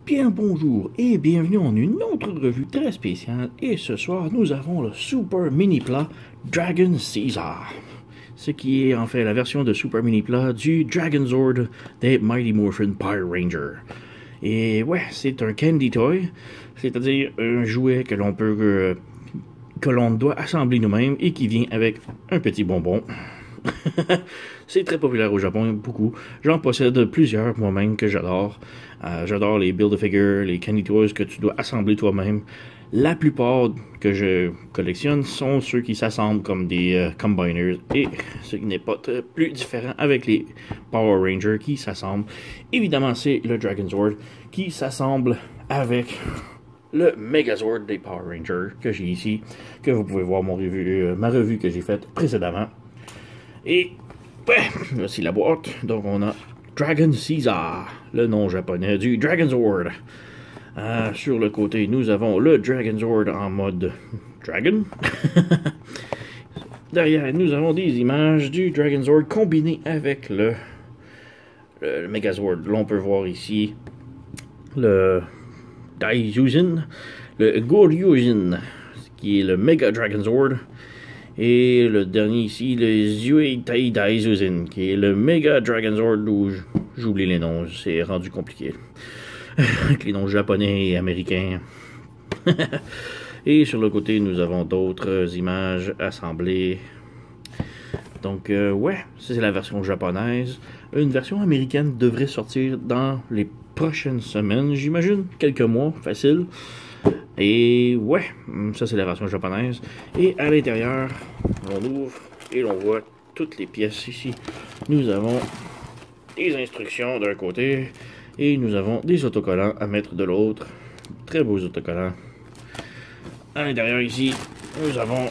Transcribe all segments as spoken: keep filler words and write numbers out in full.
Bien bonjour et bienvenue en une autre revue très spéciale et ce soir nous avons le Super Mini Plat Dragon Caesar, ce qui est en fait la version de Super Mini Plat du Dragon Zord des Mighty Morphin Power Ranger. Et ouais, c'est un candy toy, c'est-à-dire un jouet que l'on peut euh, que l'on doit assembler nous-mêmes et qui vient avec un petit bonbon. C'est très populaire au Japon, beaucoup. J'en possède plusieurs moi-même que j'adore. Euh, j'adore les Build-A-Figure, les Candy Toys que tu dois assembler toi-même. La plupart que je collectionne sont ceux qui s'assemblent comme des euh, Combiners, et ce qui n'est pas très plus différent avec les Power Rangers qui s'assemblent. Évidemment, c'est le Dragon Zord qui s'assemble avec le Megazord des Power Rangers que j'ai ici, que vous pouvez voir mon revue, euh, ma revue que j'ai faite précédemment. Et ouais, voici la boîte. Donc on a Dragon Caesar, le nom japonais du Dragon Zord. Euh, sur le côté, nous avons le Dragon Zord en mode Dragon. Derrière, nous avons des images du Dragon Zord combiné avec le, le, le Megazord. Là, on peut voir ici le Daijujin, le Goryujin, qui est le Mega Dragon Zord. Et le dernier ici, le Zueitai Daizuzin, qui est le Mega Dragon Zord, où j'oublie les noms, c'est rendu compliqué. Avec les noms japonais et américains. Et sur le côté, nous avons d'autres images assemblées. Donc, euh, ouais, ça c'est la version japonaise. Une version américaine devrait sortir dans les prochaines semaines, j'imagine, quelques mois, facile. Et ouais, ça c'est la version japonaise. Et à l'intérieur, on ouvre et l'on voit toutes les pièces ici. Nous avons des instructions d'un côté et nous avons des autocollants à mettre de l'autre. Très beaux autocollants. À l'intérieur ici, nous avons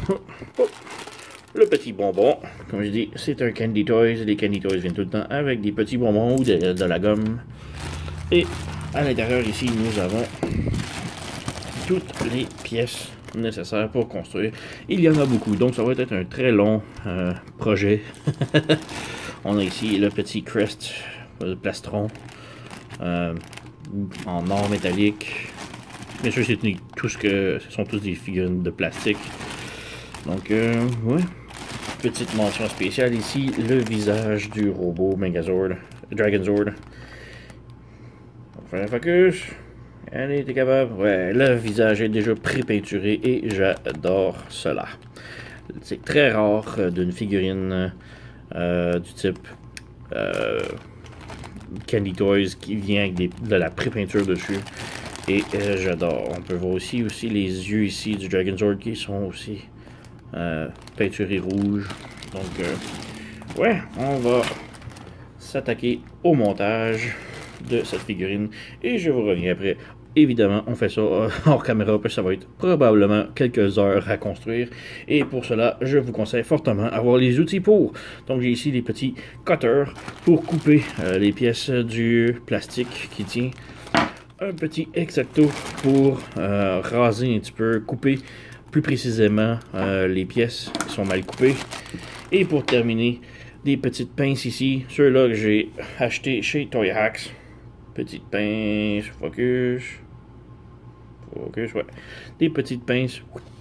le petit bonbon. Comme je dis, c'est un Candy Toys. Les Candy Toys viennent tout le temps avec des petits bonbons ou de, de la gomme. Et à l'intérieur ici, nous avons toutes les pièces nécessaires pour construire. Il y en a beaucoup, donc ça va être un très long euh, projet. On a ici le petit crest, le plastron, euh, en or métallique. Bien sûr, c'est tout ce que ce sont tous des figurines de plastique. Donc, euh, ouais. Petite mention spéciale ici, le visage du robot Megazord, Dragon Zord. On va faire un focus. Allez, t'es capable? Ouais, le visage est déjà pré-peinturé et j'adore cela. C'est très rare euh, d'une figurine euh, du type euh, Candy Toys qui vient avec des, de la pré-peinture dessus. Et euh, j'adore. On peut voir aussi, aussi les yeux ici du Dragon Zord qui sont aussi euh, peinturés rouges. Donc, euh, ouais, on va s'attaquer au montage de cette figurine et je vous reviens après. Évidemment, on fait ça euh, hors caméra parce que ça va être probablement quelques heures à construire. Et pour cela, je vous conseille fortement d'avoir les outils pour. Donc j'ai ici les petits cutters pour couper euh, les pièces du plastique qui tient. Un petit X-Acto pour euh, raser un petit peu, couper plus précisément euh, les pièces qui sont mal coupées. Et pour terminer, des petites pinces ici, ceux-là que j'ai acheté chez Toy Hacks. Petite pince, focus, focus, ouais. Des petites pinces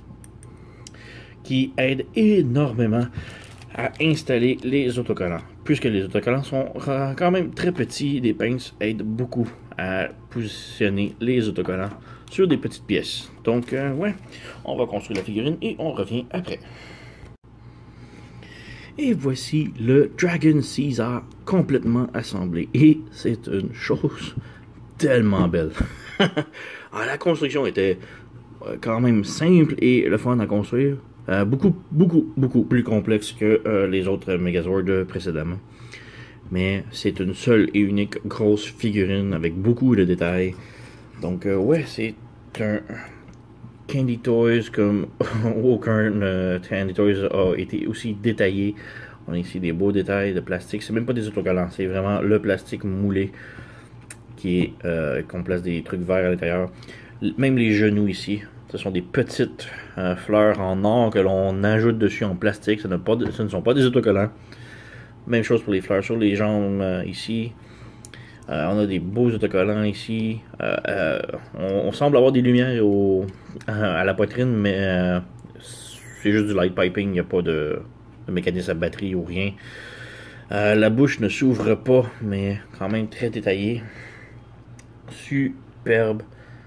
qui aident énormément à installer les autocollants. Puisque les autocollants sont quand même très petits, des pinces aident beaucoup à positionner les autocollants sur des petites pièces. Donc, euh, ouais, on va construire la figurine et on revient après. Et voici le Dragon Caesar complètement assemblé. Et c'est une chose tellement belle. Alors, la construction était quand même simple et le fun à construire. Euh, beaucoup, beaucoup, beaucoup plus complexe que euh, les autres Megazords précédemment. Mais c'est une seule et unique grosse figurine avec beaucoup de détails. Donc, euh, ouais, c'est un Candy Toys comme aucun euh, Candy Toys a été aussi détaillé. On a ici des beaux détails de plastique. C'est même pas des autocollants, c'est vraiment le plastique moulé qui est euh, qu'on place des trucs verts à l'intérieur. Même les genoux ici, ce sont des petites euh, fleurs en or que l'on ajoute dessus en plastique. Ça, pas de, ce ne sont pas des autocollants. Même chose pour les fleurs sur les jambes euh, ici. Euh, on a des beaux autocollants ici. Euh, euh, on, on semble avoir des lumières au, à, à la poitrine, mais euh, c'est juste du light piping. Il n'y a pas de, de mécanisme à batterie ou rien. Euh, la bouche ne s'ouvre pas, mais quand même très détaillée. Superbe.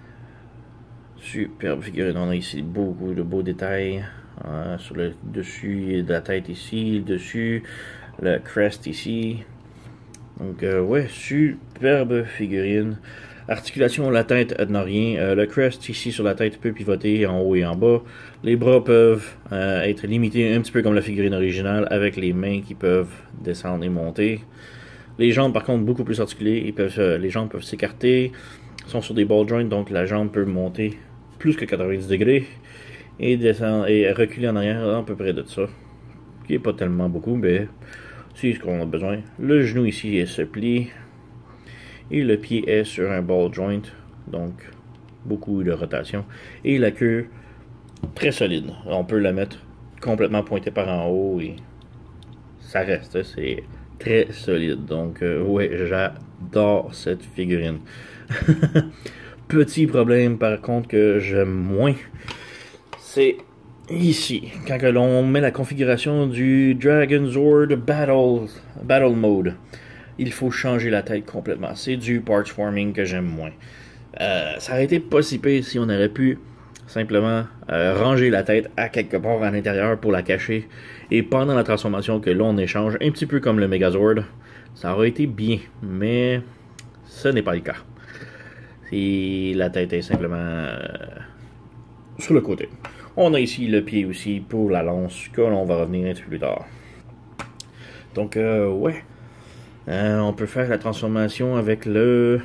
Superbe figurine. On a ici beaucoup de beaux détails. Euh, sur le dessus de la tête ici, le dessus, le crest ici. Donc, euh, ouais, superbe figurine. Articulation, la tête n'a rien. Euh, le crest ici sur la tête peut pivoter en haut et en bas. Les bras peuvent euh, être limités un petit peu comme la figurine originale avec les mains qui peuvent descendre et monter. Les jambes, par contre, beaucoup plus articulées. Ils peuvent, euh, les jambes peuvent s'écarter. Ils sont sur des ball joints, donc la jambe peut monter plus que quatre-vingt-dix degrés et descendre et reculer en arrière à peu près de ça. Qui n'est pas tellement beaucoup, mais c'est ce qu'on a besoin. Le genou ici se plie et le pied est sur un ball joint, donc beaucoup de rotation. Et la queue très solide. On peut la mettre complètement pointée par en haut et ça reste, c'est très solide. Donc euh, ouais, j'adore cette figurine. Petit problème par contre que j'aime moins, c'est ici, quand l'on met la configuration du Dragon Zord Battle, Battle Mode. Il faut changer la tête complètement. C'est du parts forming que j'aime moins. Euh, ça aurait été pas si pire si on aurait pu simplement euh, ranger la tête à quelque part à l'intérieur pour la cacher. Et pendant la transformation que l'on échange, un petit peu comme le Megazord, ça aurait été bien. Mais ce n'est pas le cas. Et la tête est simplement euh, sur le côté. On a ici le pied aussi pour la lance, que l'on va revenir un petit peu plus tard. Donc, euh, ouais. Euh, on peut faire la transformation avec le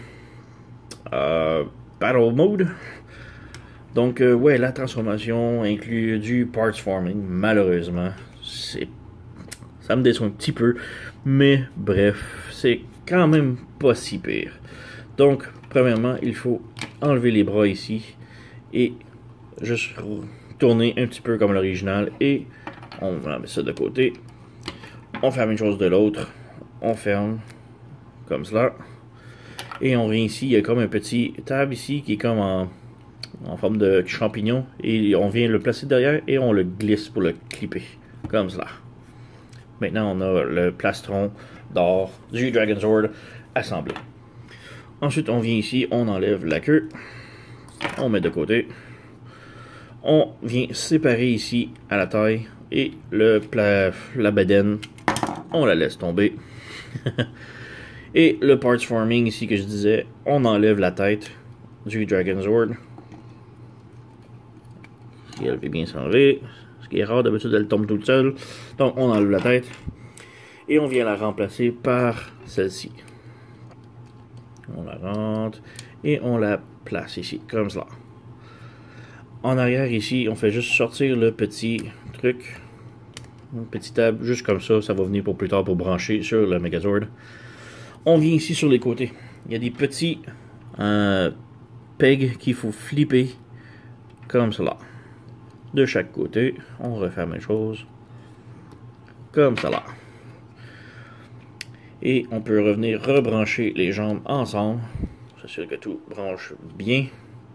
euh, Battle Mode. Donc, euh, ouais, la transformation inclut du Parts Forming. Malheureusement, c'est ça me déçoit un petit peu. Mais, bref, c'est quand même pas si pire. Donc, premièrement, il faut enlever les bras ici et juste tourner un petit peu comme l'original et on met ça de côté. On fait la même chose de l'autre. On ferme comme cela. Et on vient ici, il y a comme un petit tab ici qui est comme en, en forme de champignon. Et on vient le placer derrière et on le glisse pour le clipper. Comme cela. Maintenant, on a le plastron d'or du Dragon Zord assemblé. Ensuite, on vient ici, on enlève la queue. On met de côté. On vient séparer ici à la taille. Et le pla la bedaine, on la laisse tomber. Et le parts forming ici que je disais, on enlève la tête du Dragon Zord. Si elle veut bien s'enlever, ce qui est rare, d'habitude elle tombe toute seule. Donc on enlève la tête et on vient la remplacer par celle-ci. On la rentre et on la place ici, comme cela. En arrière ici, on fait juste sortir le petit truc, une petite table, juste comme ça, ça va venir pour plus tard pour brancher sur le Megazord. On vient ici sur les côtés. Il y a des petits euh, pegs qu'il faut flipper comme cela. De chaque côté, on refait la même chose. Comme cela. Et on peut revenir rebrancher les jambes ensemble. S'assurer que tout branche bien.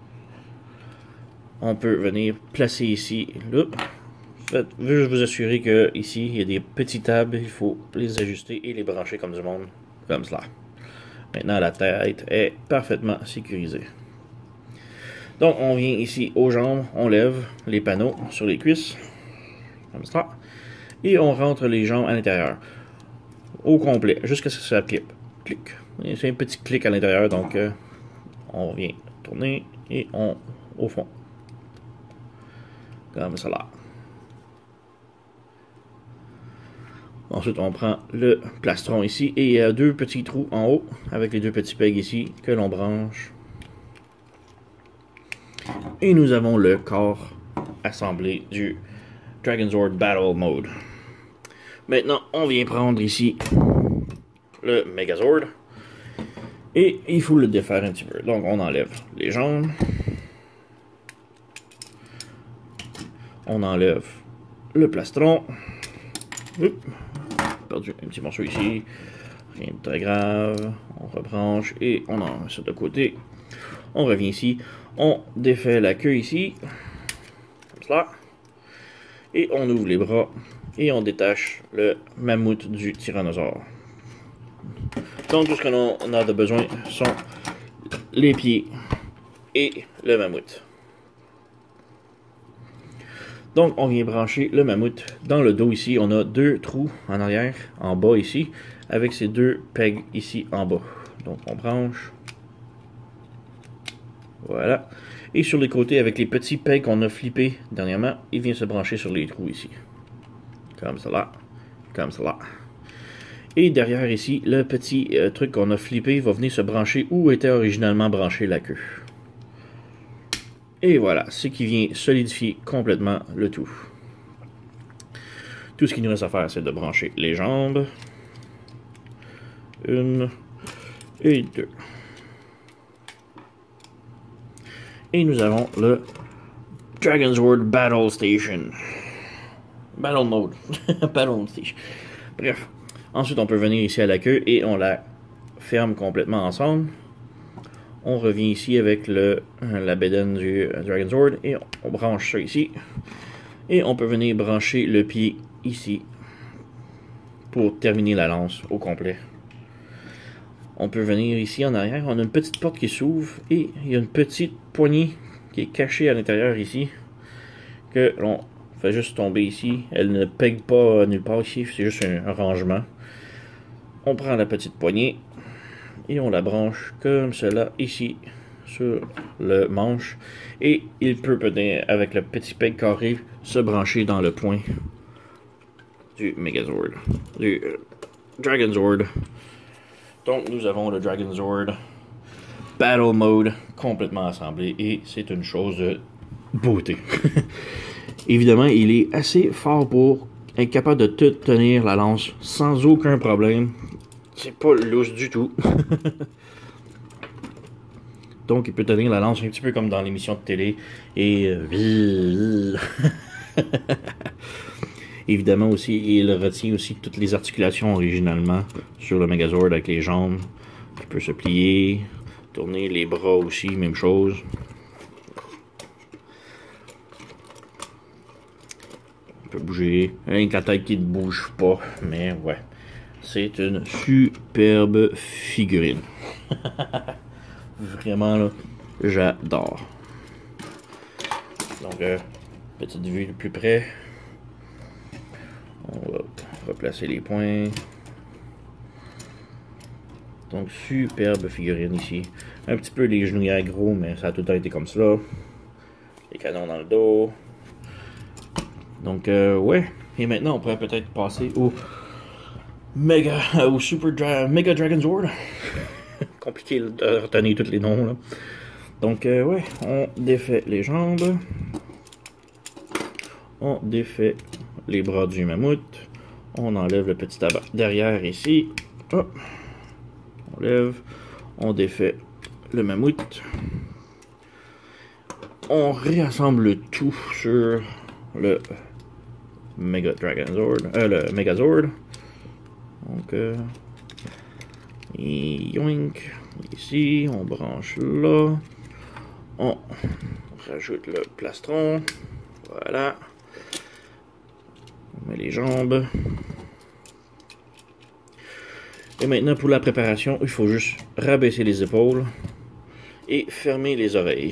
On peut venir placer ici. Là. Faites, juste vous assurer que ici il y a des petits tables. Il faut les ajuster et les brancher comme du monde. Comme cela. Maintenant, la tête est parfaitement sécurisée. Donc, on vient ici aux jambes, on lève les panneaux sur les cuisses, comme ça, et on rentre les jambes à l'intérieur, au complet, jusqu'à ce que ça clique. Clic. C'est un petit clic à l'intérieur, donc euh, on vient tourner et on au fond, comme cela. Ensuite, on prend le plastron ici et il y a deux petits trous en haut avec les deux petits pegs ici que l'on branche. Et nous avons le corps assemblé du Dragon Zord Battle Mode. Maintenant, on vient prendre ici le Megazord et il faut le défaire un petit peu. Donc, on enlève les jambes. On enlève le plastron. Oups. Perdu un petit morceau ici. Rien de très grave. On rebranche et on en met ça de côté. On revient ici. On défait la queue ici. Comme cela. Et on ouvre les bras. Et on détache le mammouth du tyrannosaure. Donc tout ce qu'on a de besoin sont les pieds et le mammouth. Donc on vient brancher le mammouth dans le dos ici. On a deux trous en arrière, en bas ici, avec ces deux pegs ici en bas. Donc on branche. Voilà. Et sur les côtés, avec les petits pegs qu'on a flippés dernièrement, il vient se brancher sur les trous ici. Comme cela. Comme cela. Et derrière ici, le petit euh, truc qu'on a flippé va venir se brancher où était originalement branchée la queue. Et voilà, ce qui vient solidifier complètement le tout. Tout ce qu'il nous reste à faire, c'est de brancher les jambes. Une et deux. Et nous avons le Dragon's Word Battle Station. Battle Mode. Battle Station. Bref. Ensuite, on peut venir ici à la queue et on la ferme complètement ensemble. On revient ici avec le, la bédaine du Dragon's Word et on branche ça ici. Et on peut venir brancher le pied ici pour terminer la lance au complet. On peut venir ici en arrière. On a une petite porte qui s'ouvre et il y a une petite poignée qui est cachée à l'intérieur ici que l'on fait juste tomber ici. Elle ne pègue pas nulle part ici, c'est juste un rangement. On prend la petite poignée et on la branche comme cela ici sur le manche. Et il peut peut-être, avec le petit peg carré, se brancher dans le point du Megazord, du euh, Dragon's Word. Donc nous avons le Dragon's Word Battle Mode complètement assemblé et c'est une chose de beauté. Évidemment, il est assez fort pour être capable de tout tenir la lance sans aucun problème. C'est pas lousse du tout. Donc il peut tenir la lance un petit peu comme dans l'émission de télé. Et euh... évidemment aussi, il retient aussi toutes les articulations originalement sur le Megazord avec les jambes. Il peut se plier, tourner les bras aussi, même chose. On peut bouger, avec la tête qui ne bouge pas, mais ouais. C'est une superbe figurine. Vraiment là, j'adore. Donc, euh, petite vue de plus près. On va replacer les points. Donc, superbe figurine ici. Un petit peu les genouillères gros, mais ça a tout le temps été comme cela. Les canons dans le dos. Donc, euh, ouais. Et maintenant, on pourrait peut-être passer au Mega, euh, au Super Dra Mega Dragon's Word. Compliqué de retenir tous les noms, là. Donc, euh, ouais. On défait les jambes. On défait les bras du mammouth. On enlève le petit tabac derrière ici. Hop. On lève. On défait le mammouth. On réassemble le tout sur le Mega Dragonzord, euh, le Megazord. Donc, euh, yoink, ici, on branche là. On rajoute le plastron. Voilà. On met les jambes. Et maintenant, pour la préparation, il faut juste rabaisser les épaules et fermer les oreilles.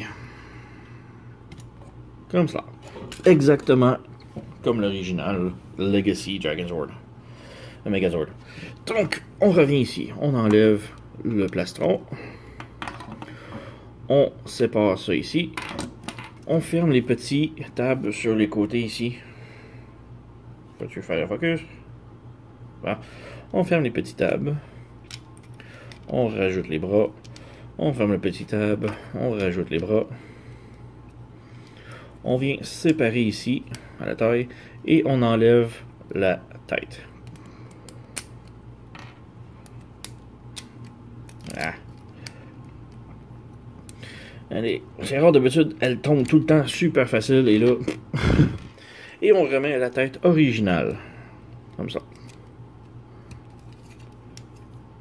Comme ça. Exactement comme l'original Legacy Dragonzord. Le Megazord. Donc, on revient ici. On enlève le plastron. On sépare ça ici. On ferme les petits tables sur les côtés ici. Peux-tu faire le focus? Voilà. On ferme les petits tabs. On rajoute les bras. On ferme le petit tab. On rajoute les bras. On vient séparer ici, à la taille, et on enlève la tête. Ah. Allez, c'est rare d'habitude, elle tombe tout le temps super facile, et là... et on remet la tête originale. Comme ça.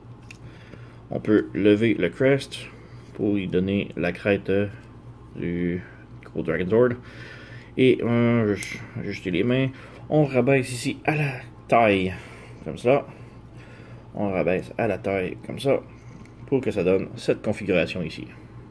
peut lever le crest pour lui donner la crête euh, du gros Dragonzord. Et euh, juste ajuster les mains. On rabaisse ici à la taille, comme ça. On rabaisse à la taille, comme ça, pour que ça donne cette configuration ici.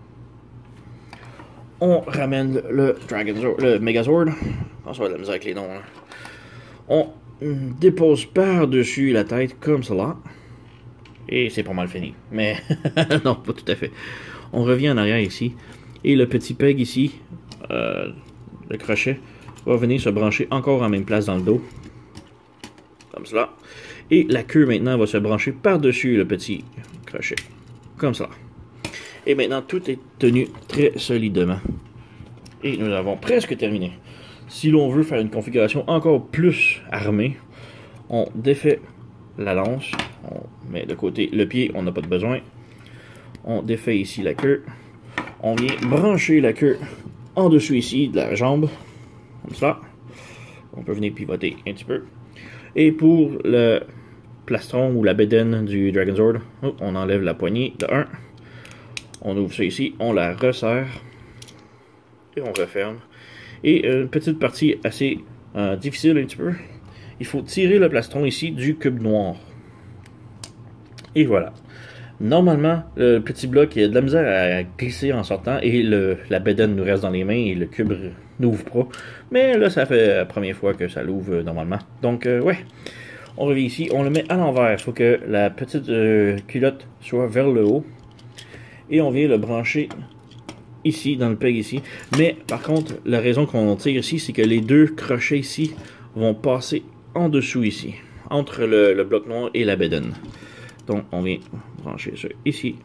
On ramène le Dragonzord, le Megazord. On se va de la misère avec les noms. Hein. On dépose par-dessus la tête, comme cela. Et c'est pas mal fini. Mais non, pas tout à fait. On revient en arrière ici. Et le petit peg ici, euh, le crochet, va venir se brancher encore en même place dans le dos. Comme cela. Et la queue maintenant va se brancher par-dessus le petit crochet. Comme cela. Et maintenant tout est tenu très solidement. Et nous avons presque terminé. Si l'on veut faire une configuration encore plus armée, on défait la lance. On met de côté le pied, on n'a pas de besoin. On défait ici la queue. On vient brancher la queue en dessous ici de la jambe. Comme ça. On peut venir pivoter un petit peu. Et pour le plastron ou la bédaine du Dragonzord, on enlève la poignée de un. On ouvre ça ici, on la resserre. Et on referme. Et une petite partie assez euh, difficile un petit peu. Il faut tirer le plastron ici du cube noir. Et voilà. Normalement, le petit bloc, il a de la misère à glisser en sortant et le, la bédaine nous reste dans les mains et le cube n'ouvre pas. Mais là, ça fait la première fois que ça l'ouvre normalement. Donc, euh, ouais. On revient ici, on le met à l'envers. Il faut que la petite euh, culotte soit vers le haut. Et on vient le brancher ici, dans le peg ici. Mais par contre, la raison qu'on tire ici, c'est que les deux crochets ici vont passer en dessous ici. Entre le, le bloc noir et la bédaine. Donc, on vient brancher ça ici.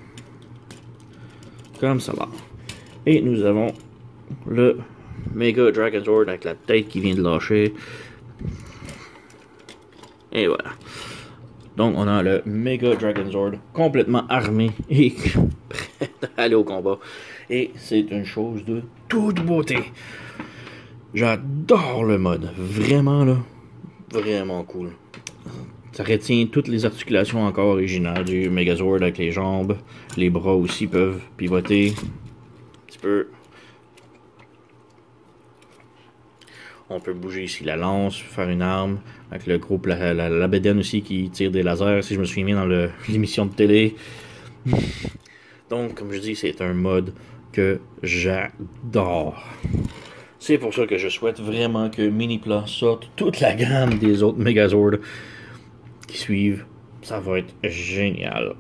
Comme ça là. Et nous avons le Mega Dragonzord avec la tête qui vient de lâcher. Et voilà. Donc, on a le Mega Dragonzord complètement armé et prêt à aller au combat. Et c'est une chose de toute beauté. J'adore le mode. Vraiment, là. Vraiment cool. Ça retient toutes les articulations encore originales du Megazord avec les jambes. Les bras aussi peuvent pivoter un petit peu. On peut bouger ici la lance, faire une arme, avec le gros la, la, la bédaine aussi qui tire des lasers, si je me suis mis dans l'émission de télé. Donc, comme je dis, c'est un mode que j'adore. C'est pour ça que je souhaite vraiment que Minipla sorte toute la gamme des autres Megazords qui suivent. Ça va être génial.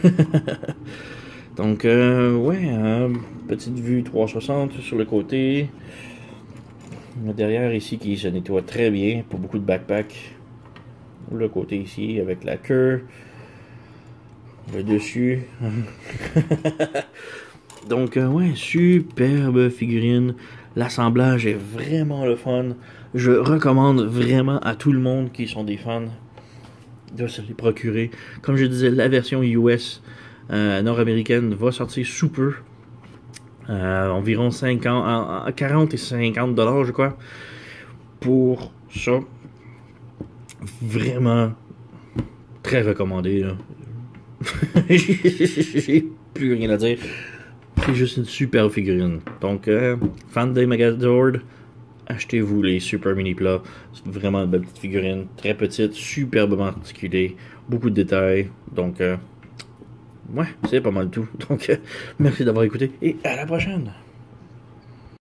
Donc, euh, ouais, hein, petite vue trois cent soixante sur le côté. Derrière ici qui se nettoie très bien pour beaucoup de backpack. Le côté ici avec la queue. Le dessus. Donc euh, ouais, superbe figurine. L'assemblage est vraiment le fun. Je recommande vraiment à tout le monde qui sont des fans de se les procurer. Comme je disais, la version U S euh, nord-américaine va sortir sous peu. Euh, environ cinquante, quarante et cinquante dollars, je crois, pour ça. Vraiment très recommandé. J'ai plus rien à dire. C'est juste une super figurine. Donc, euh, fan des Megazord, achetez-vous les Super Minipla. C'est vraiment une belle petite figurine, très petite, superbement articulée, beaucoup de détails. Donc, euh, ouais, c'est pas mal tout. Donc, euh, merci d'avoir écouté et à la prochaine.